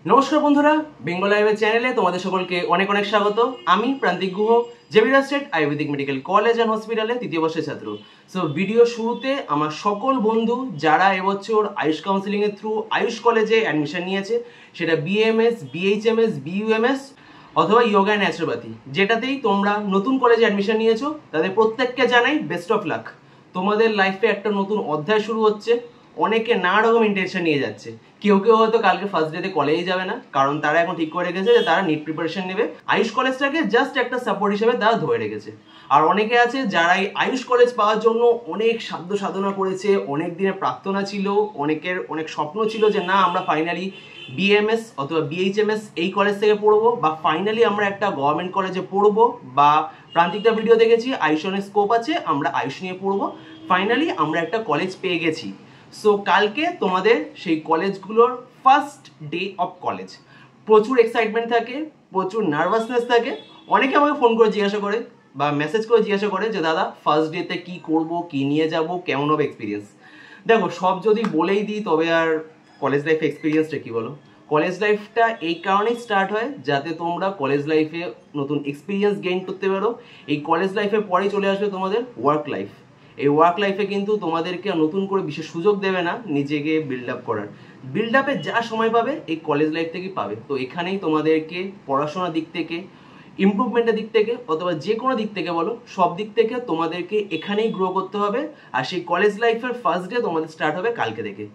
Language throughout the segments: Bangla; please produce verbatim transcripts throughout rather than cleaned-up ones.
নমস্কার বন্ধুরা, বেঙ্গল লাইভের চ্যানেলে তোমাদের সকলকে অনেক অনেক স্বাগত। আমি Prantik Guha, Xavier state ayurvedic medical college and হসপিটালে তৃতীয় বর্ষের ছাত্র। সো ভিডিও শুরুতে আমার সকল বন্ধু যারা এবছর আয়ুষ কাউন্সিলিংয়ের থ্রু আয়ুষ কলেজে অ্যাডমিশন নিয়েছে, সেটা বিএমএস, বিএইচএমএস, বিইউএমএস অথবা ইয়োগা অ্যান্ড ন্যাচুরোপ্যাথি, যেটাতেই তোমরা নতুন কলেজে অ্যাডমিশন নিয়েছো, তাদের প্রত্যেককে জানাই বেস্ট অফ লাক। তোমাদের লাইফে একটা নতুন অধ্যায় শুরু হচ্ছে। অনেকে নানা রকম ইন্টেনশন নিয়ে যাচ্ছে। কেউ কেউ হয়তো কালকে ফার্স্ট ডেতে কলেজে যাবে না, কারণ তারা এখন ঠিক করে রেখেছে যে তারা নিট প্রিপারেশন নেবে। আয়ুষ কলেজটাকে জাস্ট একটা সাপোর্ট হিসেবে তারা ধরে রেখেছে। আর অনেকে আছে যারা এই আয়ুষ কলেজ পাওয়ার জন্য অনেক সাধ্য সাধনা করেছে, অনেক দিনের প্রার্থনা ছিল, অনেকের অনেক স্বপ্ন ছিল যে না আমরা ফাইনালি বিএমএস অথবা বিএইচএমএস এই কলেজ থেকে পড়বো, বা ফাইনালি আমরা একটা গভর্নমেন্ট কলেজে পড়বো, বা প্রান্তিকটা ভিডিও দেখেছি আয়ুষনের স্কোপ আছে, আমরা আয়ুষ নিয়ে পড়বো, ফাইনালি আমরা একটা কলেজ পেয়ে গেছি। সো কালকে তোমাদের সেই কলেজগুলোর ফার্স্ট ডে অফ কলেজ। প্রচুর এক্সাইটমেন্ট থাকে, প্রচুর নার্ভাসনেস থাকে। অনেকে আমাকে ফোন করে জিজ্ঞাসা করে বা মেসেজ করে জিজ্ঞাসা করে যে দাদা ফার্স্ট ডেতে কি করব, কি নিয়ে যাব, কেমন হবে এক্সপিরিয়েন্স। দেখো, সব যদি বলেই দিই তবে আর কলেজ লাইফ এক্সপিরিয়েন্সটা কি বলো। কলেজ লাইফটা এই কারণেই স্টার্ট হয় যাতে তোমরা কলেজ লাইফে নতুন এক্সপিরিয়েন্স গেইন করতে পারো। এই কলেজ লাইফের পরেই চলে আসবে তোমাদের ওয়ার্ক লাইফ। এই ওয়ার্ক লাইফে কিন্তু তোমাদেরকে নতুন করে বিশেষ সুযোগ দেবে না নিজেকে বিল্ড আপ করার। বিল্ড আপে যা সময় পাবে এই কলেজ লাইফ থেকেই পাবে। তো এখানেই তোমাদেরকে পড়াশোনার দিক থেকে, ইমপ্রুভমেন্টের দিক থেকে, অথবা যে কোনো দিক থেকে বলো, সব দিক থেকে তোমাদেরকে এখানেই গ্রো করতে হবে। আর সেই কলেজ লাইফের ফার্স্ট ডে তোমাদের স্টার্ট হবে কালকে থেকে।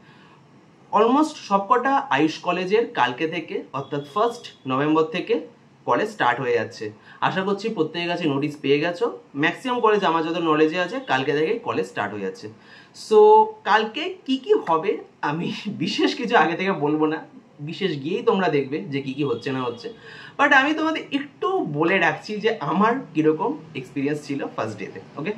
অলমোস্ট সবকটা আয়ুষ কলেজের কালকে থেকে অর্থাৎ ফার্স্ট নভেম্বর থেকে কলেজ স্টার্ট হয়ে যাচ্ছে। আশা করছি প্রত্যেকের কাছে নোটিশ পেয়ে গেছো। ম্যাক্সিমাম কলেজ আমার যত নলেজে আছে কালকে থেকে কলেজ স্টার্ট হয়ে যাচ্ছে। সো কালকে কি কি হবে আমি বিশেষ কিছু আগে থেকে বলবো না, বিশেষ গিয়েই তোমরা দেখবে যে কি কি হচ্ছে না হচ্ছে। বাট আমি তোমাদের একটু বলে রাখছি যে আমার কীরকম এক্সপিরিয়েন্স ছিল ফার্স্ট ডেতে। ওকে,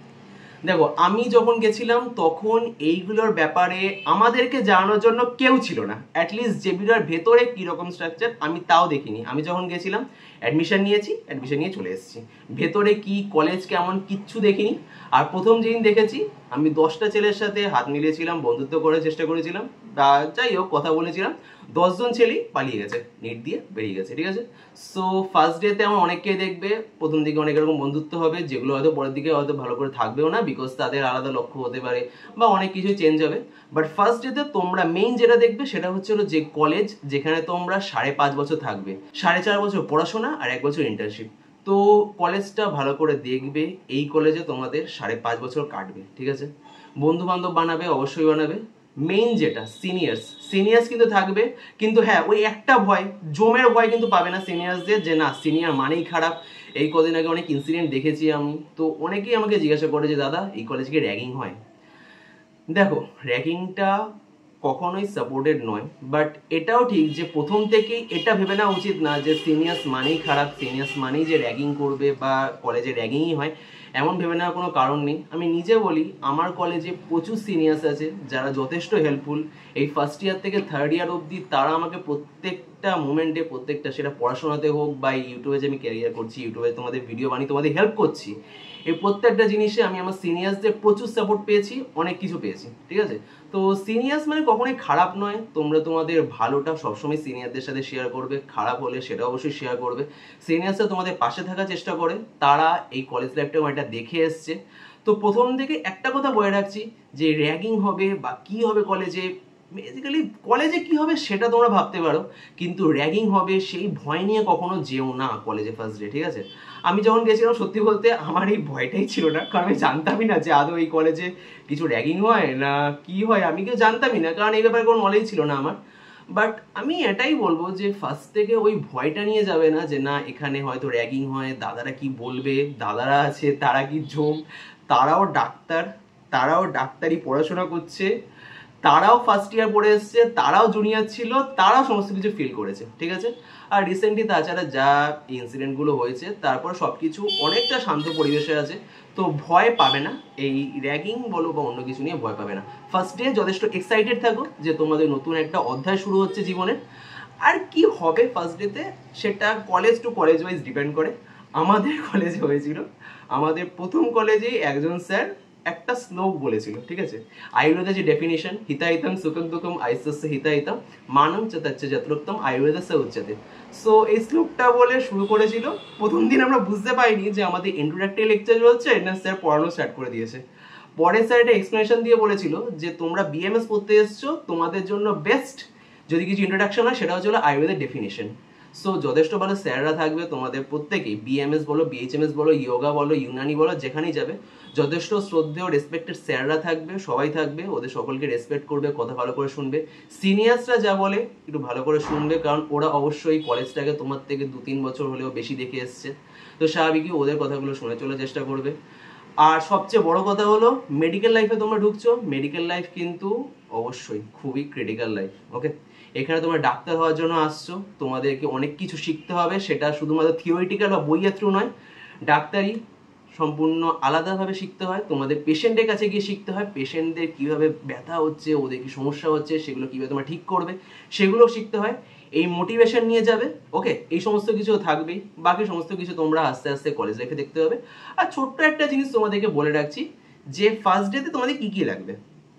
দেখো আমি যখন গেছিলাম তখন এইগুলোর ব্যাপারে আমাদেরকে জানানোর জন্য কেউ ছিল না। অ্যাটলিস্ট জেবিরার ভেতরে কীরকম স্ট্রাকচার আমি তাও দেখিনি। আমি যখন গেছিলাম অ্যাডমিশন নিয়েছি, অ্যাডমিশন নিয়ে চলে এসেছি। ভেতরে কি কলেজ কেমন কিচ্ছু দেখিনি। আর প্রথম যেদিন দেখেছি আমি দশটা ছেলের সাথে হাত মিলিয়েছিলাম, বন্ধুত্ব করার চেষ্টা করেছিলাম, বা যাই হোক কথা বলেছিলাম, দশজন ছেলেই পালিয়ে গেছে, নেট দিয়ে বেরিয়ে গেছে। ঠিক আছে, সো ফার্স্ট ডেতে আমার অনেককেই দেখবে, প্রথম দিকে অনেক এরকম বন্ধুত্ব হবে যেগুলো হয়তো পরের দিকে হয়তো ভালো করে থাকবেও না, বিকজ তাদের আলাদা লক্ষ্য হতে পারে বা অনেক কিছু চেঞ্জ হবে। বাট ফার্স্ট ডেতে তোমরা মেইন যেটা দেখবে সেটা হচ্ছে হলো যে কলেজ যেখানে তোমরা সাড়ে পাঁচ বছর থাকবে, সাড়ে চার বছর পড়াশোনা আর এক বছর ইন্টার্নশিপ। তো কলেজটা ভালো করে দেখবে, এই কলেজে তোমাদের সাড়ে পাঁচ বছর কাটবে। ঠিক আছে, বন্ধু বান্ধব বানাবে, অবশ্যই বানাবে। মেইন যেটা সিনিয়র্স, সিনিয়র্স কিন্তু থাকবে, কিন্তু হ্যাঁ ওই একটা ভয়, জমের ভয় কিন্তু পাবে না সিনিয়র্সদের, যে না সিনিয়র মানেই খারাপ। এই কদিন আগে অনেক ইনসিডেন্ট দেখেছি আমি, তো অনেকেই আমাকে জিজ্ঞাসা করে যে দাদা এই কলেজে র্যাগিং হয়। দেখো, র্যাগিংটা কখনোই সাপোর্টেড নয়, বাট এটাও ঠিক যে প্রথম থেকেই এটা ভেবে নেওয়া উচিত না যে সিনিয়র্স মানেই খারাপ, সিনিয়র্স মানেই যে র্যাগিং করবে বা কলেজে র্যাগিংই হয়, এমন ভেবে নেওয়ার কোনো কারণ নেই। আমি নিজে বলি আমার কলেজে প্রচুর সিনিয়র্স আছে যারা যথেষ্ট হেল্পফুল। এই ফার্স্ট ইয়ার থেকে থার্ড ইয়ার অবধি তারা আমাকে প্রত্যেকটা মোমেন্টে, প্রত্যেকটা সেটা পড়াশোনাতে হোক বা ইউটিউবে যে আমি ক্যারিয়ার করছি, ইউটিউবে তোমাদের ভিডিও বানিয়ে তোমাদের হেল্প করছি, এই প্রত্যেকটা জিনিসে আমি আমার সিনিয়র্সদের প্রচুর সাপোর্ট পেয়েছি, অনেক কিছু পেয়েছি। ঠিক আছে, তো সিনিয়র্স মানে কখনোই খারাপ নয়। তোমরা তোমাদের ভালোটা সবসময় সিনিয়রদের সাথে শেয়ার করবে, খারাপ হলে সেটা অবশ্যই শেয়ার করবে। সিনিয়র্সরা তোমাদের পাশে থাকার চেষ্টা করে, তারা এই কলেজ লাইফটাও এটা দেখে এসছে। তো প্রথম থেকে একটা কথা বলে রাখছি যে র্যাগিং হবে বা কি হবে কলেজে, বেসিক্যালি কলেজে কি হবে সেটা তোমরা ভাবতে পারো, কিন্তু র্যাগিং হবে সেই ভয় নিয়ে কখনো যেও না কলেজে ফার্স্ট ডে। ঠিক আছে, আমি যখন গেছিলাম সত্যি বলতে আমার এই ভয়টাই ছিল না, কারণ আমি জানতামই না যে আদৌ এই কলেজে কিছু র্যাগিং হয় না কি হয়, আমি কেউ জানতামই না, কারণ এই ব্যাপারে কোনো নলেজ ছিল না আমার। বাট আমি এটাই বলবো যে ফার্স্ট থেকে ওই ভয়টা নিয়ে যাবে না যে না এখানে হয়তো র্যাগিং হয়, দাদারা কি বলবে, দাদারা আছে তারা কি জম, তারাও ডাক্তার, তারাও ডাক্তারি পড়াশোনা করছে, তারাও ফার্স্ট ইয়ার পড়ে এসছে, তারাও জুনিয়র ছিল, তারাও সমস্ত কিছু ফিল করেছে। ঠিক আছে, আর রিসেন্টলি তাছাড়া যা ইনসিডেন্টগুলো হয়েছে তারপর সব কিছু অনেকটা শান্ত পরিবেশে আছে, তো ভয় পাবে না, এই র্যাগিং বলো বা অন্য কিছু নিয়ে ভয় পাবে না। ফার্স্ট ডে যথেষ্ট এক্সাইটেড থাকো যে তোমাদের নতুন একটা অধ্যায় শুরু হচ্ছে জীবনের। আর কি হবে ফার্স্ট ডেতে সেটা college to college wise depend করে। আমাদের কলেজে হয়েছিল, আমাদের প্রথম কলেজেই একজন স্যার একটা শ্লোক বলেছিল, ঠিক আছে? আয়ুর্বেদের যে ডেফিনিশন, হিতাহিতম সুখম দুঃখম আইসস্য হিতাহিতম মানম চ তচ্চ যত্রোক্তম আয়ুর্বেদস্য উচ্যতে। সো এই শ্লোকটা বলে শুরু করেছিল। প্রথম দিন আমরা বুঝতে পারিনি যে আমাদের ইন্ট্রোডাক্টরি লেকচার চলছে না স্যার পড়ানো স্টার্ট করে দিয়েছে। পরে স্যার এটা এক্সপ্লেনেশন দিয়ে বলেছিল যে তোমরা বিএমএস পড়তে এসছো, তোমাদের জন্য বেস্ট যদি কিছু ইন্ট্রোডাকশন হয় সেটা হচ্ছে আয়ুর্বেদের ডেফিনিশন। সো যথেষ্ট ভালো স্যাররা থাকবে তোমাদের প্রত্যেকেই, বিএমএস বলো, বিএইচএমএস বলো, ইয়োগা বলো, ইউনানি বলো, যেখানেই যাবে যথেষ্ট শ্রদ্ধেয় রেসপেক্টেড স্যাররা থাকবে, সবাই থাকবে, ওদের সকলকে রেসপেক্ট করবে, কথা ভালো করে শুনবে। সিনিয়র্সরা যা বলে একটু ভালো করে শুনবে, কারণ ওরা অবশ্যই কলেজটাকে তোমার থেকে দু তিন বছর হলেও বেশি দেখে এসছে, তো স্বাভাবিকই ওদের কথাগুলো শুনে চলার চেষ্টা করবে। আর সবচেয়ে বড় কথা হলো মেডিকেল লাইফে তোমরা ঢুকছো, মেডিকেল লাইফ কিন্তু অবশ্যই খুবই ক্রিটিক্যাল লাইফ, ওকে? এখানে তোমরা ডাক্তার হওয়ার জন্য আসছো, তোমাদেরকে অনেক কিছু শিখতে হবে, সেটা শুধুমাত্র থিওরিটিক্যাল বা বইয়ের থ্রু নয়। ডাক্তারি সম্পূর্ণ আলাদাভাবে শিখতে হয়, তোমাদের পেশেন্টের কাছে গিয়ে শিখতে হয়, পেশেন্টদের কীভাবে ব্যথা হচ্ছে, ওদের কী সমস্যা হচ্ছে, সেগুলো কীভাবে তোমরা ঠিক করবে সেগুলো শিখতে হয়। এই মোটিভেশন নিয়ে যাবে, ওকে? এই সমস্ত কিছু থাকবেই, বাকি সমস্ত কিছু তোমরা আস্তে আস্তে কলেজ লাইফে দেখতে হবে। আর ছোট্ট একটা জিনিস তোমাদেরকে বলে রাখছি যে ফার্স্ট ডেতে তোমাদের কী কী লাগবে,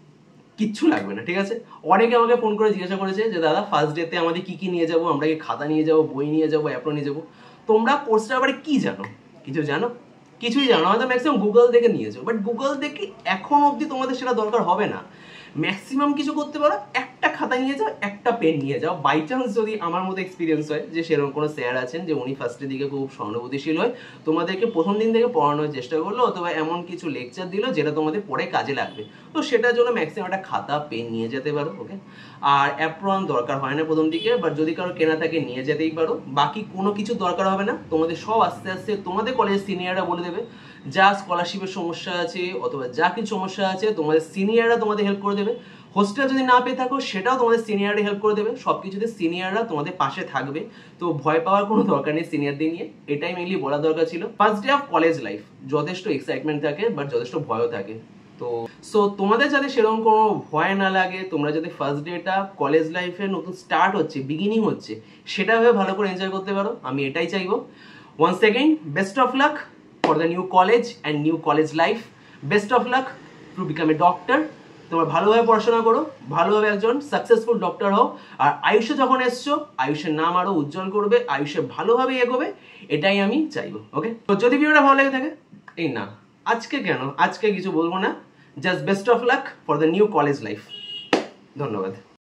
কিচ্ছু লাগবে না, ঠিক আছে? অনেকে আমাকে ফোন করে জিজ্ঞাসা করেছে যে দাদা ফার্স্ট ডেতে আমাদের কি কি নিয়ে যাবো, আমরা কি খাতা নিয়ে যাবো, বই নিয়ে যাবো, অ্যাপ্রো নিয়ে যাবো? তোমরা কোর্সটার ব্যাপারে কি জানো? কিছু জানো? কিছুই জানো হয়তো, ম্যাক্সিমাম গুগল দেখে নিয়ে যাও, বাট গুগল দেখে এখন অবধি তোমাদের সেটা দরকার হবে না। ম্যাক্সিমাম কিছু করতে পারো, একটা খাতা নিয়ে যাও, একটা পেন নিয়ে যাও। বাই চান্স যদি আমার মতো এক্সপিরিয়েন্স হয় যে সেরকম কোনো স্যার আছেন যে উনি ফার্স্টের দিকে খুব সহানুভূতিশীল হয়, তোমাদেরকে প্রথম দিন থেকে পড়ানোর চেষ্টা করলো, অথবা এমন কিছু লেকচার দিল যেটা তোমাদের পরে কাজে লাগবে, তো সেটার জন্য ম্যাক্সিমাম একটা খাতা পেন নিয়ে যেতে পারো, ওকে? আর অ্যাপ্রন দরকার হয় না প্রথম দিকে, বাট যদি কারো কেনা থাকে নিয়ে যেতেই পারো। বাকি কোনো কিছু দরকার হবে না, তোমাদের সব আস্তে আস্তে তোমাদের কলেজের সিনিয়ররা বলে দেবে। যা স্কলারশিপের সমস্যা আছে অথবা যা কিছু সমস্যা আছে তোমাদের সিনিয়ররা তোমাদের হেল্প করে দেবে। হোস্টেল যদি না পেয়ে থাকো সেটাও তোমাদের সিনিয়ররা হেল্প করে দেবে, সব কিছুতে সিনিয়ররা তোমাদের পাশে থাকবে, তো ভয় পাওয়ার কোনো দরকার নেই সিনিয়রদের নিয়ে। এটাই মেইনলি বলা দরকার ছিল। First day of college life যথেষ্ট এক্সাইটমেন্ট থাকে, বাট যথেষ্ট ভয়ও থাকে। তো সো তোমাদের যাতে সেরকম কোনো ভয় না লাগে, তোমরা যাতে ফার্স্ট ডেটা কলেজ লাইফে নতুন স্টার্ট হচ্ছে, বিগিনিং হচ্ছে, সেটা ভেবে ভালো করে এনজয় করতে পারো, আমি এটাই চাইবো। Once second best of luck for the new college and new college life. Best of luck to become a doctor. তোমরা ভালোভাবে পড়াশোনা করো, ভালোভাবে একজন সাকসেসফুল ডক্টর হও। আর আয়ুষে যখন এসছো, আয়ুষের নাম আরো উজ্জ্বল করবে, আয়ুষে ভালোভাবে এগোবে, এটাই আমি চাইবো, ওকে? তো যদি ভিডিওটা ভালো লেগে থাকে, এই না আজকে কেন আজকে কিছু বলবো না, just best of luck for the new college life. ধন্যবাদ।